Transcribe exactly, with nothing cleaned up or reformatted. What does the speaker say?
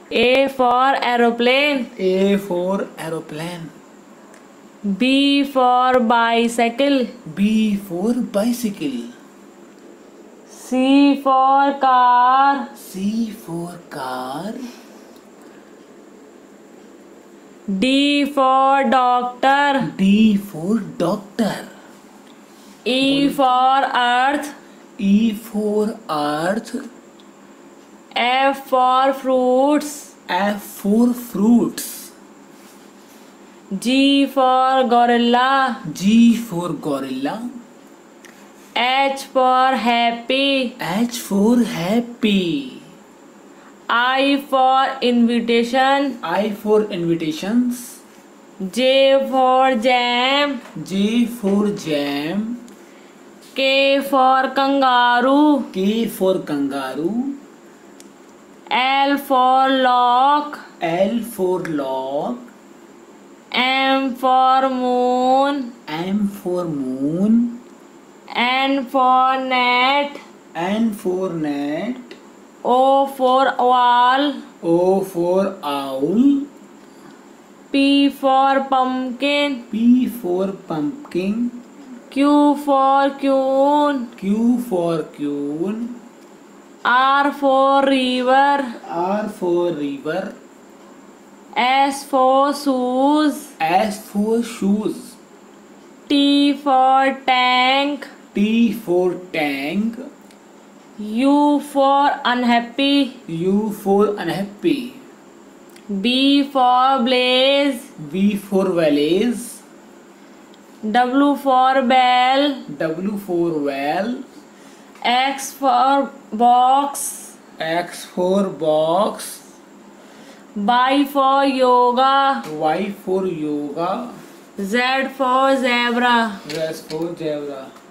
A for aeroplane. A for aeroplane. B for bicycle. B for bicycle. C for car. C for car. D for doctor. D for doctor. E for earth. E for earth. F for fruits. F for fruits. G for gorilla. G for gorilla. H for happy. H for happy. I for invitation. I for invitations. J for jam. J for jam. K for kangaroo. K for kangaroo. L for lock. L for lock. M for moon. M for moon. N for net. N for net. O for owl. O for owl. P for pumpkin. P for pumpkin. Q for queen. Q for queen. R for river. R for river. S for shoes. S for shoes. T for tank. T for tank. U for unhappy. U for unhappy. B for blaze. V for valleys. W for bell. W for well. X for box. X for box. Y for yoga. Y for yoga. Z for zebra. Z for zebra.